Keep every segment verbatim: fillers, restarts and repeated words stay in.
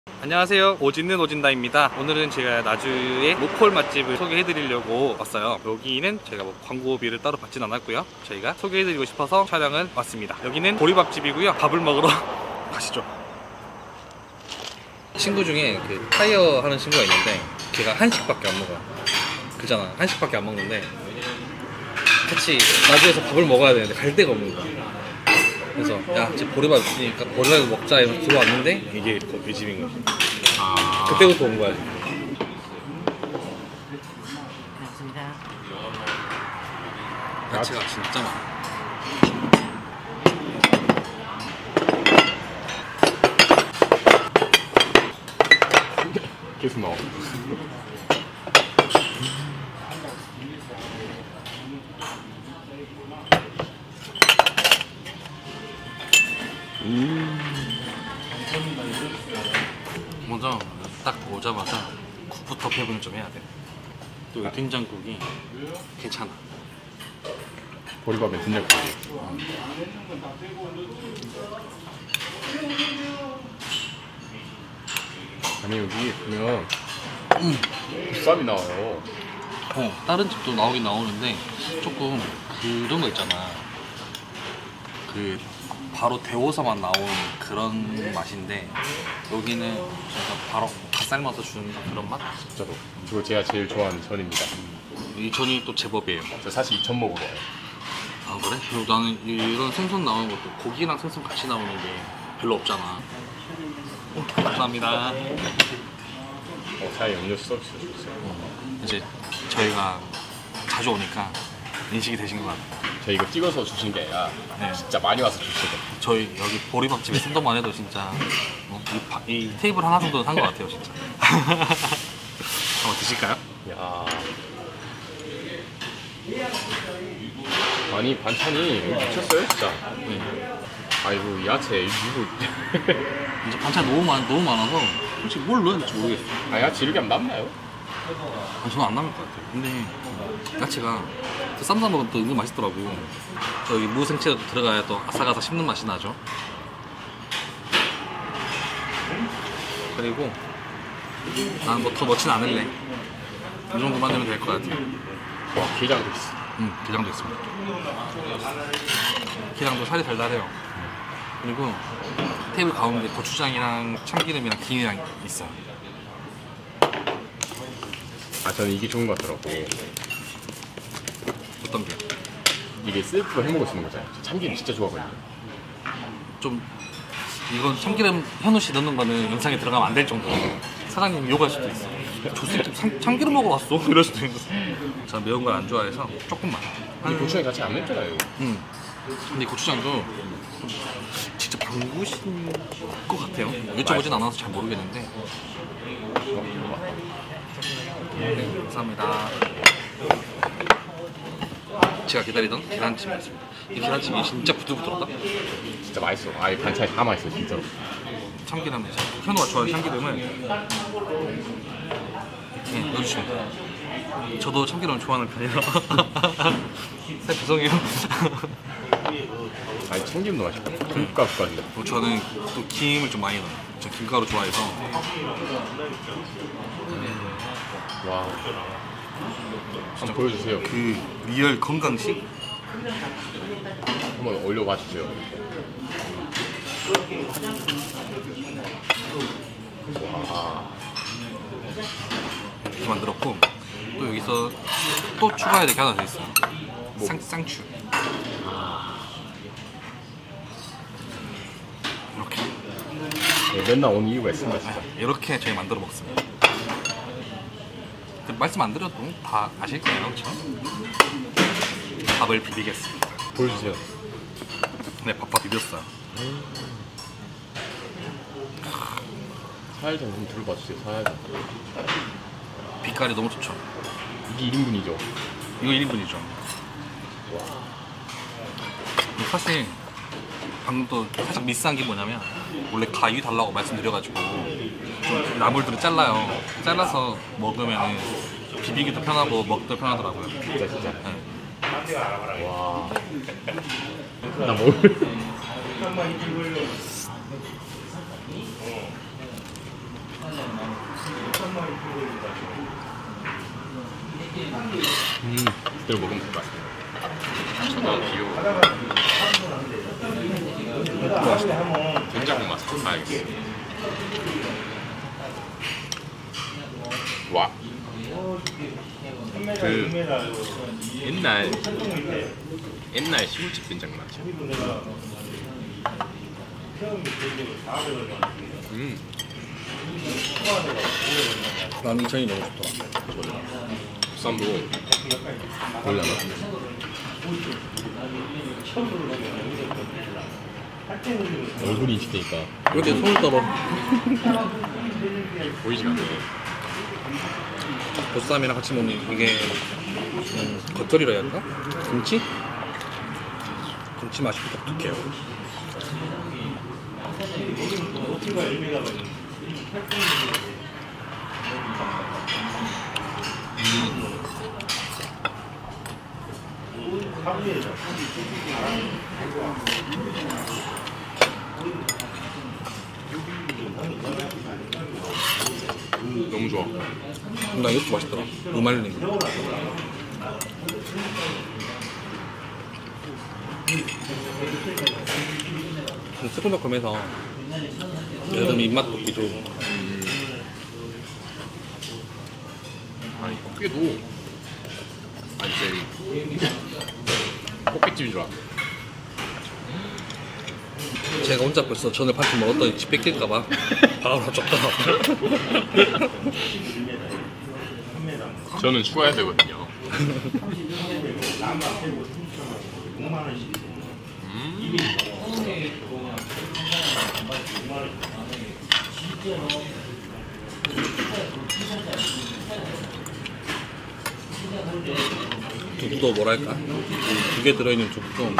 안녕하세요, 오진는 오진다입니다. 오늘은 제가 나주의 로컬 맛집을 소개해드리려고 왔어요. 여기는 제가 뭐 광고비를 따로 받진 않았고요, 저희가 소개해드리고 싶어서 촬영을 왔습니다. 여기는 보리밥집이고요. 밥을 먹으러 가시죠. 친구 중에 그 타이어 하는 친구가 있는데 걔가 한식밖에 안 먹어요. 그잖아, 한식밖에 안 먹는데 같이 나주에서 밥을 먹어야 되는데 갈 데가 없는 거야. 그래서 야, 지금 보리밥 있으니까 보리밥 먹자 이러면서 들어왔는데 이게 그 집인 거지. 아... 그때부터 온 거야. 반갑습니다. 야채가 진짜 많아. 계속 나와. 음. 먼저 딱 오자마자 국부터 배분을 좀 해야 돼. 또 이 된장국이 괜찮아. 보리밥에 된장국. 아니 여기 보면 음. 보쌈이 나와요. 어, 다른 집도 나오긴 나오는데 조금 그런 거 있잖아. 그 바로 데워서만 나온 그런 맛인데 여기는 진짜 바로 다 삶아서 주는 그런 맛? 진짜로. 그리고 제가 제일 좋아하는 전입니다. 이 전이 또 제법이에요. 저 사실 이 전 먹으러 와요. 아 그래? 그리고 나는 이런 생선 나오는 것도 고기랑 생선 같이 나오는 게 별로 없잖아. 오, 감사합니다. 어, 사이 음료수 서비스 줬어요. 이제 저희가 자주 오니까 인식이 되신 것 같아요. 저 이거 찍어서 주신 게 아니라 네. 진짜 많이 와서 주시고. 저희 여기 보리밥집에 생각만 해도 진짜 어, 이, 바, 이 테이블 하나 정도는 산 것 같아요, 진짜. 한번 드실까요? 야. 아니 반찬이 미쳤어요 진짜. 네. 아이고 야채 이거. 이제 반찬 너무 많 너무 많아서 솔직히 뭘 넣어야 될지 모르겠어요. 아 야채 이렇게 하면 남나요? 아, 저는 안 남을 것 같아요. 근데 야채가 쌈 싸 먹으면 또 은근 맛있더라고. 저기 무생채도 들어가야 또 아삭아삭 씹는 맛이 나죠. 그리고 난 뭐 더 넣진 않을래. 이 정도만 되면 될 것 같아요. 와 게장도 있어. 응, 게장도 있습니다. 게장도 살이 달달해요. 그리고 테이블 가운데 고추장이랑 참기름이랑 김이랑 있어요. 아 저는 이게 좋은 것 같더라고. 어떤 게? 이게 셀프로 해먹을 수 있는 거잖아요. 저 참기름 진짜 좋아하거든요. 좀 이건 참기름 현우 씨 넣는 거는 영상에 들어가면 안 될 정도. 사장님 욕할 수도 있어. 저 새끼 참, 참기름 먹어 왔어? 이럴 수도 있어. 저는 매운 걸 안 좋아해서 조금만. 근데 고추장이 같이 안 맵잖아요. 응. 근데 고추장도 좀 진짜 방구신 것 같아요. 여쭤보진 않아서 잘 모르겠는데. 네, 감사합니다. 제가 기다리던 계란찜이었습니다. 이 계란찜이 진짜 부들부들하다. 진짜 맛있어. 아예 반찬이 다 맛있어 진짜로. 참기름, 현우가 좋아하는 참기름을 이렇게 넣어주시면 돼요. 저도 참기름을 좋아하는 편이라 살 죄송해요. 아니 참기름도 맛있고 김가루까지. 뭐 저는 또 김을 좀 많이 넣어요. 저 김가루 좋아해서. 와. 한번 보여주세요. 그 리얼 건강식? 한번 올려봐 주세요. 와. 이렇게 만들었고 또 여기서 또 추가해야 될 게 하나 더 있어요. 뭐? 상, 쌍추. 이렇게 네, 맨날 오는 이유가 있습니다 진짜. 이렇게 저희 만들어 먹습니다. 그 말씀 안 드려도 다 아실 거예요, 그렇죠? 밥을 비비겠습니다. 보여주세요. 네, 밥밥 비볐어요. 사야장 좀 들어봐 주세요. 사야장. 빛깔이 너무 좋죠. 이게 일 인분이죠. 이거 일 인분이죠. 사실 방금 또 살짝 미스한 게 뭐냐면 원래 가위 달라고 말씀드려가지고 좀 나물들을 잘라요. 잘라서 먹으면 비비기도 편하고 먹기도 편하더라고요. 진짜 진짜. 네. 와. 나 뭘? 음, 이대로 먹으면 될 것 같아. 저도 비교. 된장국 맛 좀 봐야겠어. 와. 그 옛날 옛날 시골집 된장국 맛이야. 음. 난 이 천이 너무 좋더라. 부산도 보려나? 얼굴이 인식되니까 이렇게 손을 떨어. 보이지가 않네. 보쌈이랑 같이 먹는 이게 음, 겉절이라 해야 할까? 김치? 김치 맛이 독특해요. 너무 좋아. 나 이것도 맛있더라. 무말랭이. 좀 새콤달콤해서 여름 입맛 돋기도. 아니 꽃게도 아니 저기 꽃게집인 줄 알았어. 제가 혼자 벌써 전을 반쯤 먹었더니 집 뺏길까봐 바로 쫓더라. 저는 추가해야 되거든요. 음. 두부도 뭐랄까 두 개 들어있는 두부도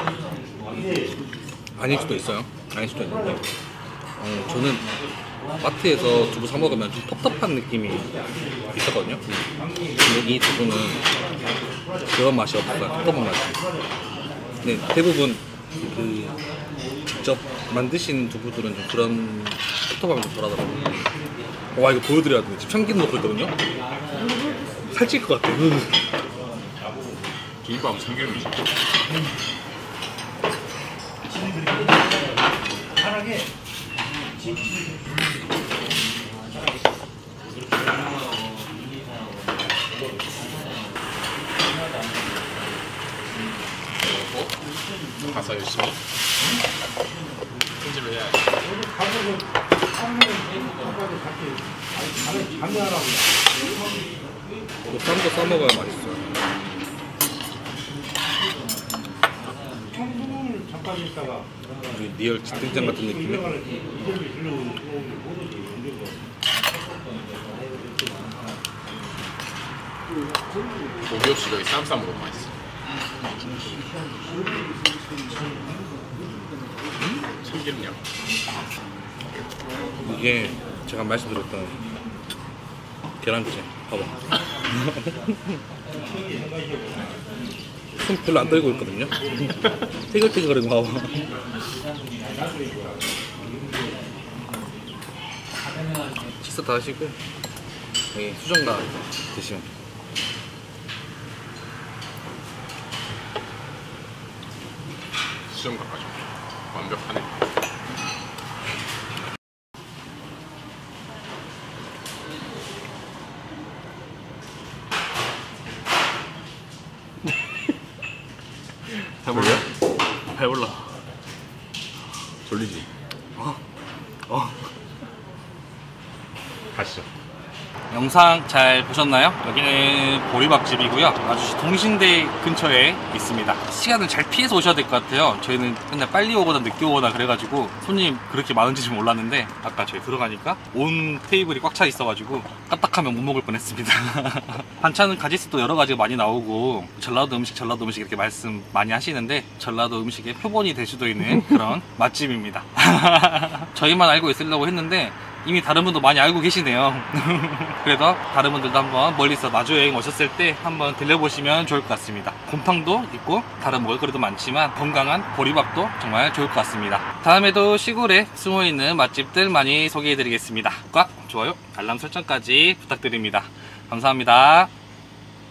아닐 수도 있어요. 아닐 수도 있는데 어, 저는 마트에서 두부 사 먹으면 좀 텁텁한 느낌이 있었거든요. 근데 이 두부는 그런 맛이 없어요. 텁텁한 맛이. 근데 대부분 그 직접 만드신 두부들은 좀 그런 텁텁함이 좀 덜하더라고요. 와, 이거 보여드려야 되는데 지금 참기름 넣고 있거든요. 살찔 것 같아. 김밥 참기름이지. 가서 열심히 손질을 해야지. 또 쌈도 싸먹어야 맛있어요. 리얼 집된장 같은 느낌이. 고기 없이 여기 쌈 싸먹어도 맛있어. 음? 참기름냥. 이게 제가 말씀드렸던 계란찜. 봐봐. 손 별로 안 떨고 있거든요. 티글티글거리는 거 봐봐. 식사 다 하시고 여기 수정가 드시면. 수정각까지 완벽하네. 배불러? 배불러. 졸리지? 어? 어. 가시죠. 영상 잘 보셨나요? 여기는 보리밥집이고요. 아주 동신대 근처에 있습니다. 시간을 잘 피해서 오셔야 될 것 같아요. 저희는 맨날 빨리 오거나 늦게 오거나 그래가지고 손님 그렇게 많은지 좀 몰랐는데 아까 저희 들어가니까 온 테이블이 꽉 차 있어가지고 까딱하면 못 먹을 뻔했습니다. 반찬은 가짓수도 여러 가지가 많이 나오고 전라도 음식 전라도 음식 이렇게 말씀 많이 하시는데 전라도 음식의 표본이 될 수도 있는 그런 맛집입니다. 저희만 알고 있으려고 했는데 이미 다른 분도 많이 알고 계시네요. 그래서 다른 분들도 한번 멀리서 마주 여행 오셨을 때 한번 들려보시면 좋을 것 같습니다. 곰탕도 있고 다른 먹을거리도 많지만 건강한 보리밥도 정말 좋을 것 같습니다. 다음에도 시골에 숨어있는 맛집들 많이 소개해드리겠습니다. 구독과 좋아요, 알람 설정까지 부탁드립니다. 감사합니다.